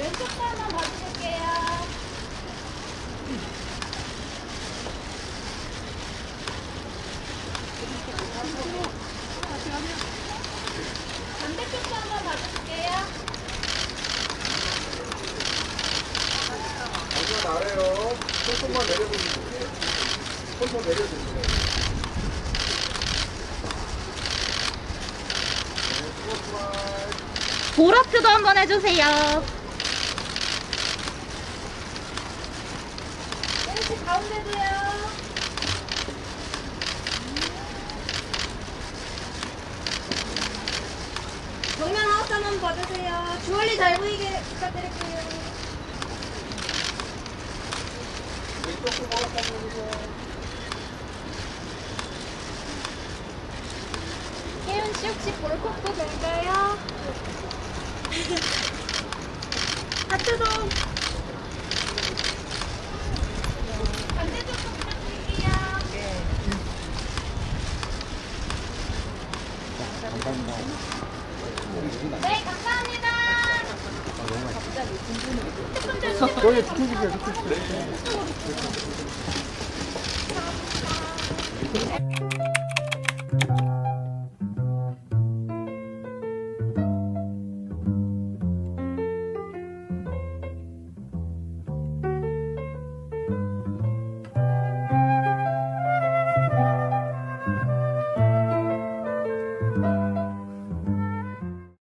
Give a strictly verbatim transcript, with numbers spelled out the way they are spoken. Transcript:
왼쪽 한번 봐주실게요. 반대쪽도 한번 봐줄게요. 잠깐 아래요. 손톱만 내려보시면 돼요. 손톱 내려주세요. 보라트도 한번 해주세요. 왼쪽 가운데도요. 정면 하우스 한번 봐주세요. 주얼리 잘 보이게 부탁드릴게요. 왼쪽 거 한번 혜윤 씨 혹시 볼콕도 될까요? 하트도 반대쪽도 부탁드릴게요. 네, 감사합니다. 저기 지켜주세요. 지켜주세요.